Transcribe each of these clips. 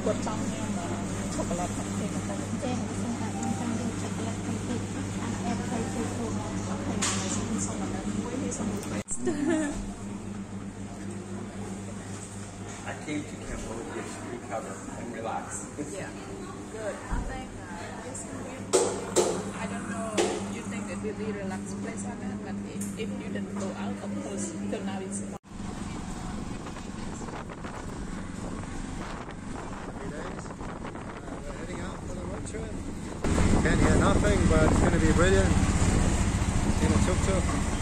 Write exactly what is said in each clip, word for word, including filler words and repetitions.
quật trong em là chocolate cake của tôi. Em không phải trong trong điều chocolate cake. À, em thấy thì thường là Ok, này sẽ xong là em muối hay xong rồi. I came to Cambodia to recover and relax. Yeah, good. I think uh, this I don't know. You think it really relaxed place or not? But if, if you didn't go out, of course, till now it's not. Can't hear nothing, but it's going to be brilliant in a tuk-tuk.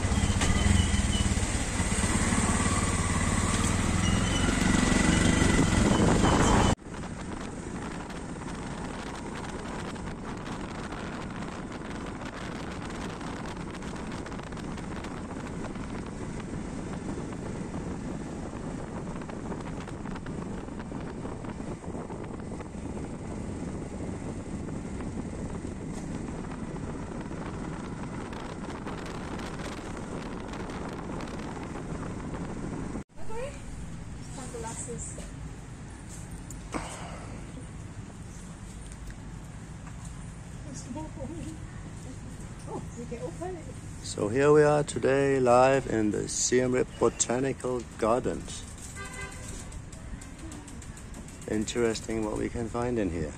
So here we are today live in the Siem Botanical Gardens. Interesting what we can find in here.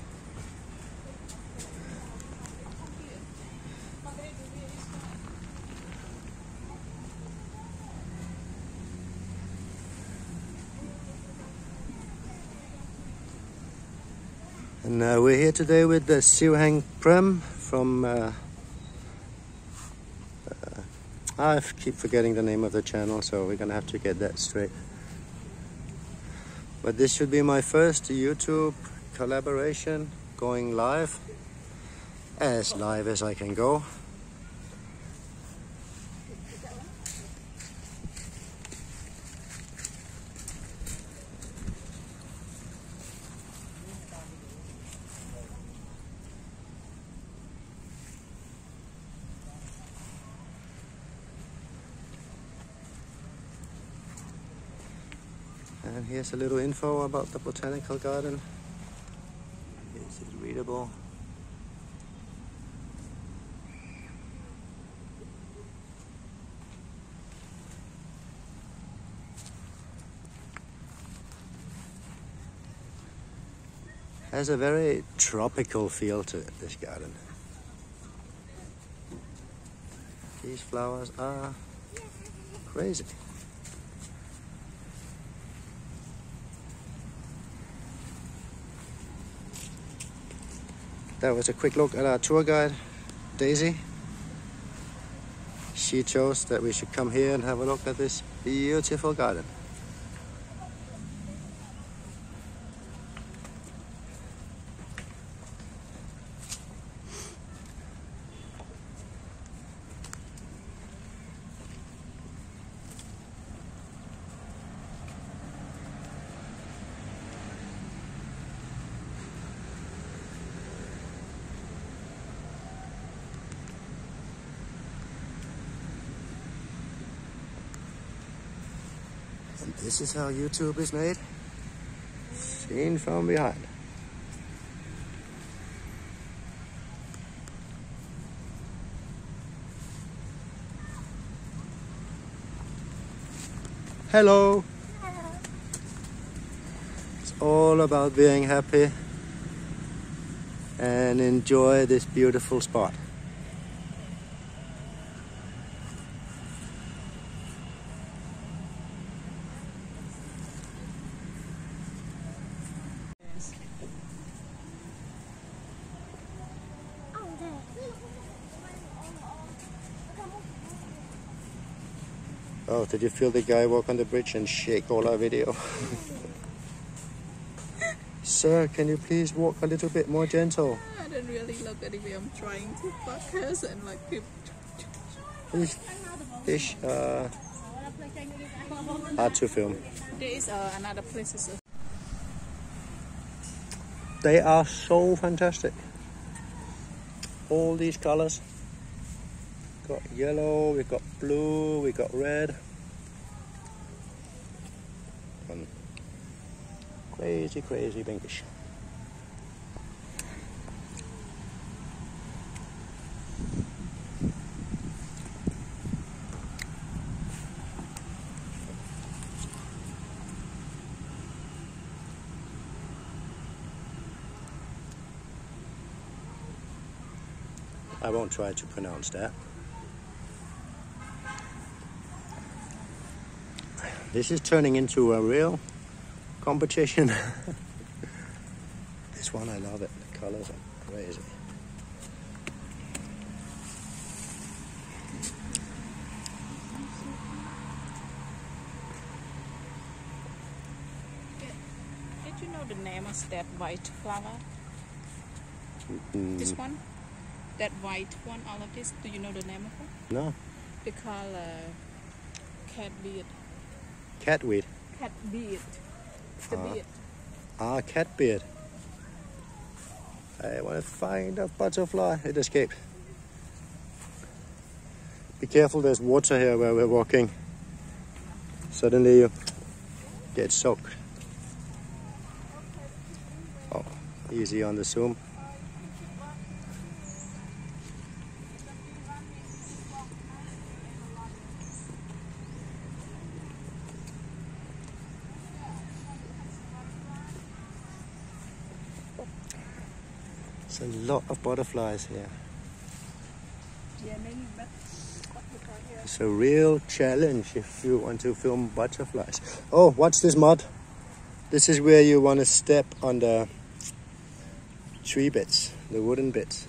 And uh, we're here today with the Siem Prem from, uh, uh, I keep forgetting the name of the channel, so we're gonna have to get that straight. But this should be my first YouTube collaboration going live, as live as I can go. And here's a little info about the botanical garden. Is it readable? Has a very tropical feel to it, this garden. These flowers are crazy. That was a quick look at our tour guide, Daisy. She chose that we should come here and have a look at this beautiful garden. And this is how YouTube is made, seen from behind. Hello! It's all about being happy and enjoy this beautiful spot. Oh, did you feel the guy walk on the bridge and shake all our video? Sir, can you please walk a little bit more gentle? I don't really look at it. I'm trying to focus and like keep. These fish uh, hard to film. There is uh, another place. They are so fantastic. All these colors. Got yellow, we got blue, we got red. And crazy, crazy pinkish. I won't try to pronounce that. This is turning into a real competition. This one, I love it. The colors are crazy. Did you know the name of that white flower? Mm, This one? That white one, all of this, do you know the name of it? no, They call uh, cat beard. catweed. Cat beard. The Ah. beard. Ah, catbeard. I want to find a butterfly. It escaped. Be careful, there's water here where we're walking. Suddenly you get soaked. Oh, easy on the zoom. There's a lot of butterflies here. Yeah, maybe, but what we call here. It's a real challenge if you want to film butterflies. Oh, watch this mud. This is where you want to step on the tree bits, the wooden bits.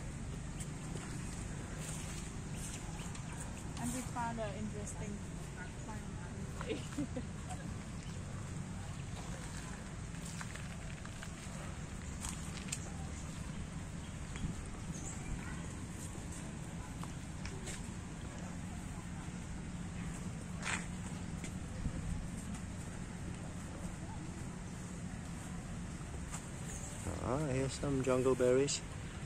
And we found an interesting plant. Ah, here's some jungle berries.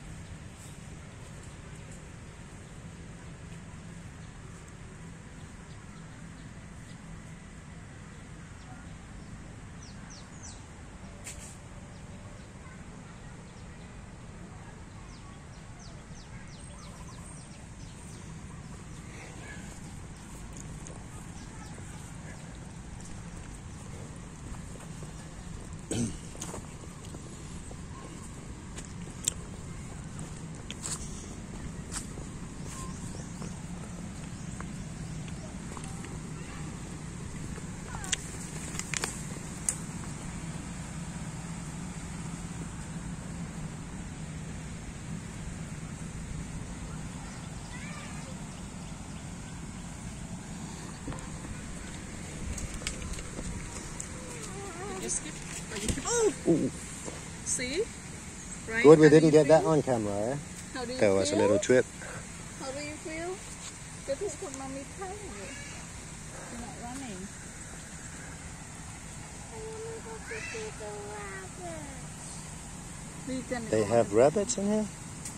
Did you skip? Or you keep- Ooh. See? Right? Good, we How do didn't you get that feel? on camera, eh? How do you There was a feel? little trip. How do you feel? This is what mommy telling you. You're not running. You can They go have on. rabbits in here?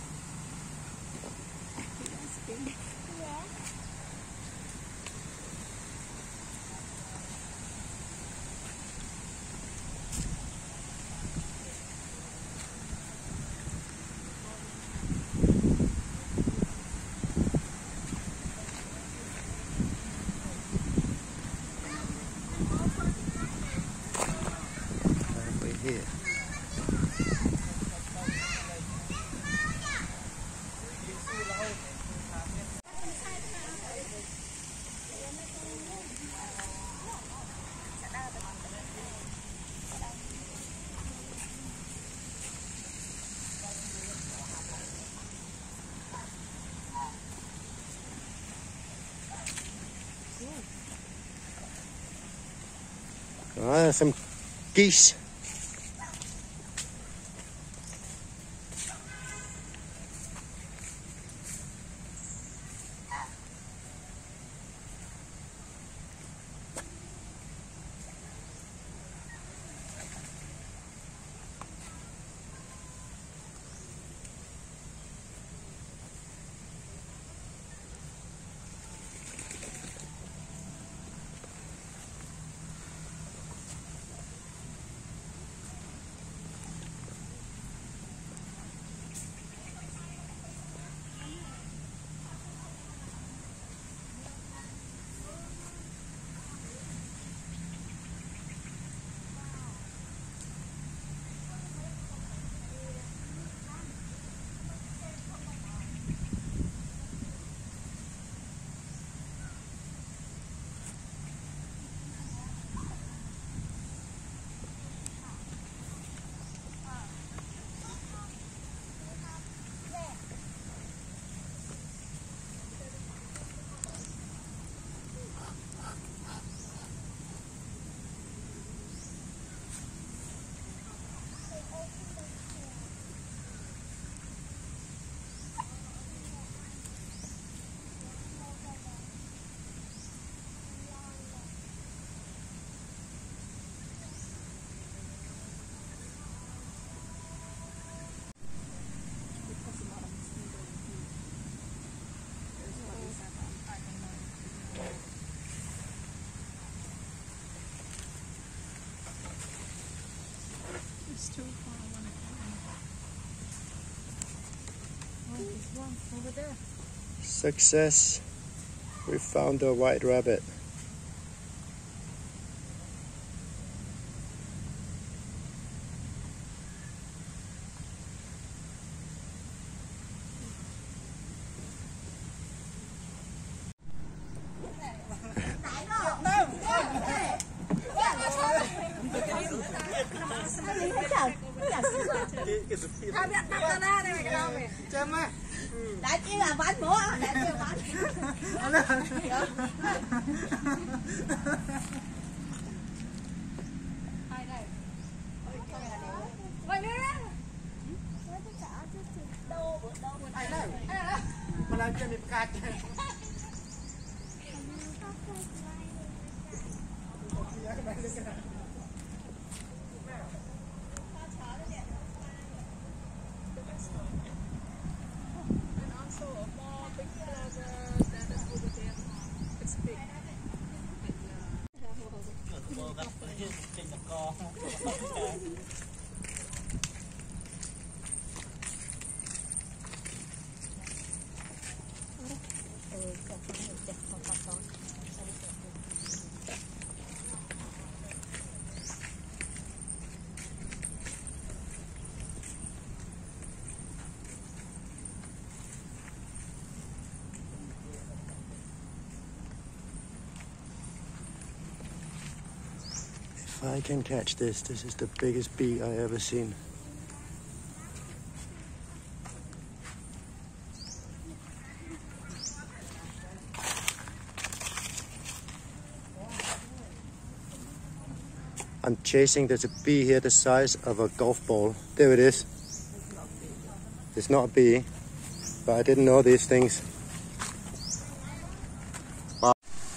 Halfway here. Ah, some geese. It's too far. I wanna Oh, there's one over there. Success. We found a white rabbit. Đã chứ là bánh bố, đã chứ bánh. Ai đây? Quay nữa. Đâu đâu ai đây? Mà làm cho mình cắt. If I can catch this, this is the biggest bee I ever seen. I'm chasing, there's a bee here the size of a golf ball. There it is. It's not a bee, but I didn't know these things. Wow.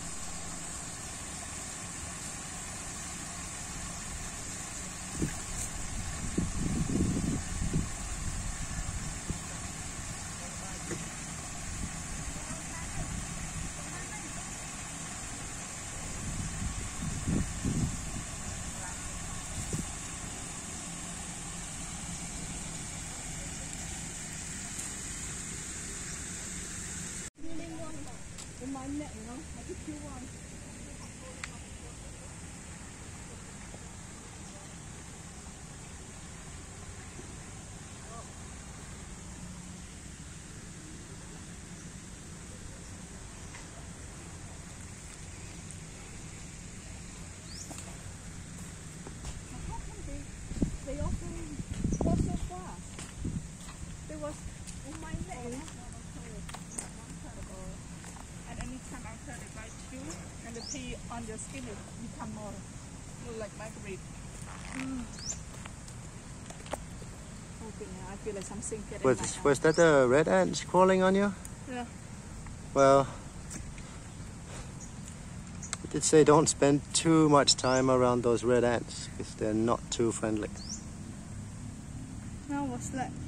They often go so fast. There was on my leg. And anytime I turn it right to you, and the pee on your skin will become more, more like microbreed. Mm. Okay, now I feel like something getting Was, in my was that the red ants crawling on you? Yeah. Well, I did say don't spend too much time around those red ants because they're not too friendly. Now what's that?